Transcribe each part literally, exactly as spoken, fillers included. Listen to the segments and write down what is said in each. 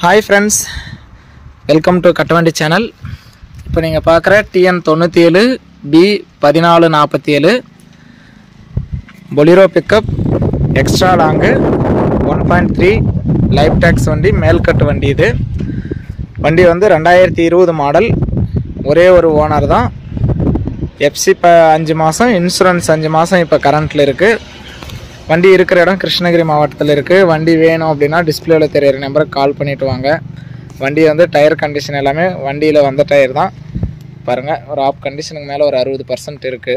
Hi friends, welcome to Kattavandi channel. இப்போ நீங்க பார்க்குற T N ninety seven B fourteen forty-seven Bolero pickup extra long one point three live tax வண்டி மேல் கட்டு வண்டி இது. வண்டி வந்து twenty twenty மாடல். ஒரே ஒரு ஓனர் தான். F C five மாசம், இன்சூரன்ஸ் five மாசம் இப்ப கரண்ட்ல இருக்கு. வண்டி இருக்கிற இடம் கிருஷ்ணகிரி மாவட்டத்தில் இருக்கு. வண்டி வேணும் அப்படினா டிஸ்ப்ளேல தெரியற நம்பருக்கு கால் பண்ணிட்டு வாங்க. வண்டி வந்து டயர் கண்டிஷன் எல்லாமே வண்டியில வந்த டயர் தான். பாருங்க, ஒரு ஆப் கண்டிஷனுக்கு மேல ஒரு sixty percent இருக்கு.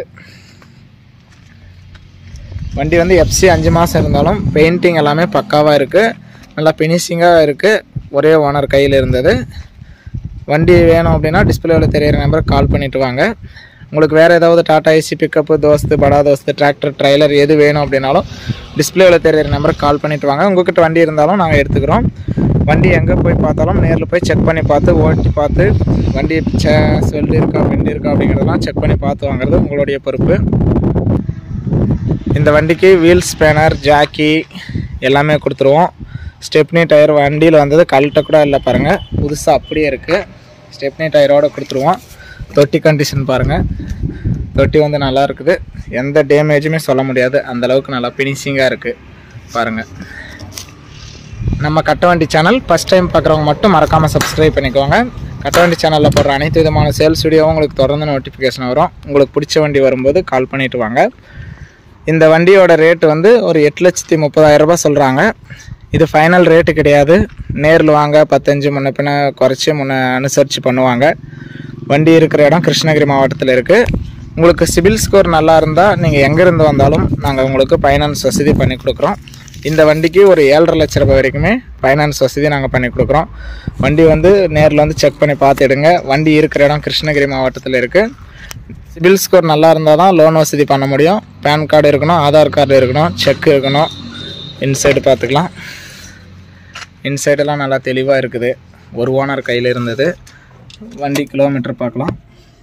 வண்டி வந்து F C five மாசம் இருந்தாலும் பெயிண்டிங் எல்லாமே பக்காவா இருக்கு. நல்லா ஃபினிஷிங்கா இருக்கு. ஒரே ஓனர் கையில இருந்தது. வண்டி வேணும் அப்படினா டிஸ்ப்ளேல தெரியற நம்பருக்கு கால் பண்ணிட்டு வாங்க. உங்களுக்கு வேற ஏதாவது டாடா ஏசி பிக்கப், தோஸ்த், படா தோஸ்த், டிராக்டர், ட்ரைலர் எது வேணும் அப்படினாலும் டிஸ்ப்ளேல தெரியற நம்பருக்கு கால் பண்ணிட்டு வாங்க. உங்ககிட்ட வண்டி இருந்தாலும் நாங்க எடுத்துக்கிறோம். வண்டி எங்க போய் பார்த்தாலும் நேர்ல போய் செக் பண்ணி பார்த்து ஓட்டி பார்த்து வண்டி ஸ்வெல்ட் இருக்கா, விண்ட் இருக்கா அப்படிங்கறதெல்லாம் செக் பண்ணி பார்த்து வாங்குறது உங்களுடைய பொறுப்பு. இந்த வண்டிக்கு வீல் ஸ்பேனர், ஜாக்கி எல்லாமே கொடுத்துருவோம். ஸ்டெப்னி டயர் வண்டியில் வந்தது கழட்ட கூட இல்லை பாருங்க, புதுசா அப்படியே இருக்கு. ஸ்டெப்னி டயரோட கொடுத்துருவோம். தொட்டி கண்டிஷன் பாருங்க, தொட்டி வந்து நல்லா இருக்குது. எந்த டேமேஜுமே சொல்ல முடியாது, அந்த அளவுக்கு நல்லா ஃபினிஷிங்காக இருக்கு பாருங்க. நம்ம கட்டவண்டி சேனல் ஃபர்ஸ்ட் டைம் பார்க்குறவங்க மட்டும் மறக்காமல் சப்ஸ்கிரைப் பண்ணிக்கோங்க. கட்டவண்டி சேனலில் போடுற அனைத்து விதமான சேல்ஸ் வீடியோவும் உங்களுக்கு தொடர்ந்து நோட்டிஃபிகேஷன் வரும். உங்களுக்கு பிடிச்ச வண்டி வரும்போது கால் பண்ணிட்டு வாங்க. இந்த வண்டியோட ரேட்டு வந்து ஒரு எட்டு லட்சத்தி முப்பதாயிரம் ரூபாய் சொல்கிறாங்க. இது ஃபைனல் ரேட்டு கிடையாது. நேரில் வாங்க, பத்தஞ்சு முன்ன பின்ன குறைச்சி முன்ன அனுசரித்து பண்ணுவாங்க. வண்டி இருக்கிற இடம் கிருஷ்ணகிரி மாவட்டத்தில் இருக்குது. உங்களுக்கு சிபில் ஸ்கோர் நல்லா இருந்தால் நீங்கள் எங்கேருந்து வந்தாலும் நாங்கள் உங்களுக்கு ஃபைனான்ஸ் வசதி பண்ணி கொடுக்குறோம். இந்த வண்டிக்கு ஒரு ஏழரை லட்ச ரூபாய் வரைக்குமே ஃபைனான்ஸ் வசதி நாங்கள் பண்ணி கொடுக்குறோம். வண்டி வந்து நேரில் வந்து செக் பண்ணி பார்த்துடுங்க. வண்டி இருக்கிற இடம் கிருஷ்ணகிரி மாவட்டத்தில் இருக்குது. சிபில் ஸ்கோர் நல்லா இருந்தால் தான் லோன் வசதி பண்ண முடியும். பேன் கார்டு இருக்கணும், ஆதார் கார்டு இருக்கணும், செக் இருக்கணும். இன்சைடு பார்த்துக்கலாம். இன்சைடெல்லாம் நல்லா தெளிவாக இருக்குது. ஒரு ஓனர் கையில் இருந்தது. வண்டி கிலோமீட்டர் பார்க்கலாம்.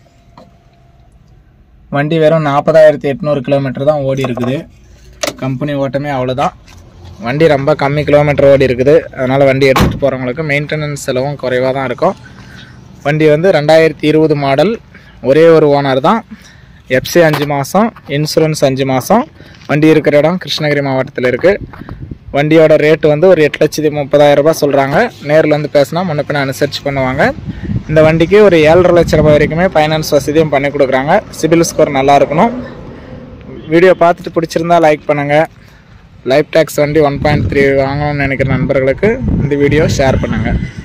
வண்டி வெறும் நாற்பதாயிரத்தி எட்நூறு கிலோமீட்டர் தான் ஓடி இருக்குது. கம்பெனி ஓட்டமே அவ்வளோதான். வண்டி ரொம்ப கம்மி கிலோமீட்டர் ஓடி இருக்குது. அதனால் வண்டி எடுத்துகிட்டு போகிறவங்களுக்கு மெயின்டெனன்ஸ் செலவும் குறைவாக தான் இருக்கும். வண்டி வந்து ரெண்டாயிரத்தி இருபது மாடல். ஒரே ஒரு ஓனர் தான். F C அஞ்சு மாதம், இன்சூரன்ஸ் அஞ்சு மாதம். வண்டி இருக்கிற இடம் கிருஷ்ணகிரி மாவட்டத்தில் இருக்குது. வண்டியோட ரேட்டு வந்து ஒரு எட்டு லட்சத்தி முப்பதாயிரம் ரூபாய் சொல்கிறாங்க. நேரில் வந்து பேசினா முன்ன பின்ன அனுசரிச்சு பண்ணுவாங்க. இந்த வண்டிக்கு ஒரு ஏழரை லட்ச ரூபாய் வரைக்குமே ஃபைனான்ஸ் வசதியும் பண்ணி கொடுக்குறாங்க. சிபில் ஸ்கோர் நல்லா இருக்கணும். வீடியோ பார்த்துட்டு பிடிச்சிருந்தா லைக் பண்ணுங்கள். லைஃப் டேக்ஸ் வண்டி ஒன் பாயிண்ட் த்ரீ வாங்கணும்னு நினைக்கிற நண்பர்களுக்கு இந்த வீடியோ ஷேர் பண்ணுங்கள்.